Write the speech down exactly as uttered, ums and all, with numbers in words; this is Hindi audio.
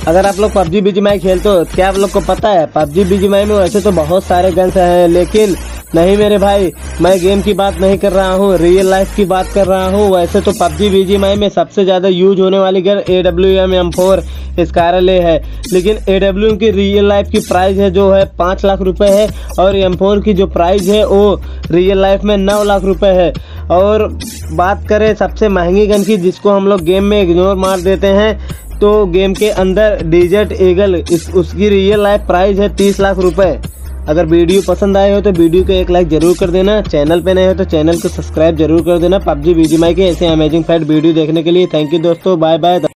अगर आप लोग पबजी बीजीएमआई खेलते हो, क्या आप लोग को पता है पबजी बीजीएमआई में वैसे तो बहुत सारे गन्स हैं, लेकिन नहीं मेरे भाई, मैं गेम की बात नहीं कर रहा हूँ, रियल लाइफ की बात कर रहा हूँ। वैसे तो पबजी बीजीएमआई में सबसे ज्यादा यूज होने वाली gun A W M M four स्कारले है, लेकिन ए डब्ल्यू एम की रियल लाइफ की प्राइस है जो है पाँच लाख रुपए है, और एम फोर की जो प्राइस है वो रियल लाइफ में नौ लाख रुपए है। और बात करें सबसे महंगी गन की, जिसको हम लोग गेम में इग्नोर मार देते हैं, तो गेम के अंदर डेजर्ट ईगल, इस उसकी रियल लाइफ प्राइस है तीस लाख रुपए। अगर वीडियो पसंद आए हो तो वीडियो को एक लाइक जरूर कर देना, चैनल पे नए हो तो चैनल को सब्सक्राइब जरूर कर देना। पबजी बीजीएमआई के ऐसे अमेजिंग फैक्ट वीडियो देखने के लिए थैंक यू दोस्तों, बाय बाय।